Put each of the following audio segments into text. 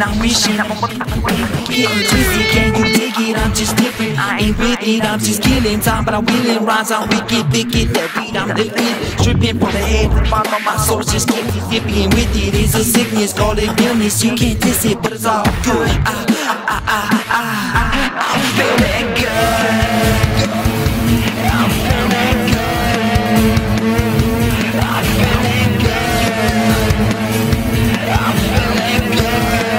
I'm wishing I'm a motherfucking getting twisted. Can you dig it? I'm just different. I ain't with it. I'm just killing time, but I'm willing rhymes. I'm wicked, that beat I'm lifting, stripping from the head to the bottom of my soul. Just keep me dipping with it. It's a sickness, call it illness. You can't diss it, but it's all good. I'm feeling good. I'm feeling good. I'm feeling good. I'm feeling good.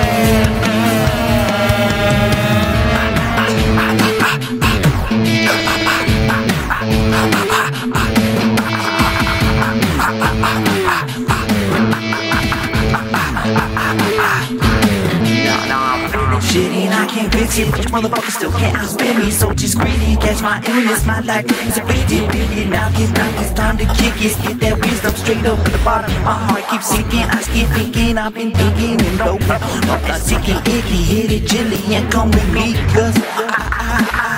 Shitty and I can't fix it, but you motherfuckers still can't outspin me. So just greedy, catch my illness. My life is a faded period. Now it's time to kick it. Get that wisdom straight up at the bottom. My heart keeps sinking, I keep thinking. I've been thinking and open. I'm seeking icky, hit it gently and come with me, cause I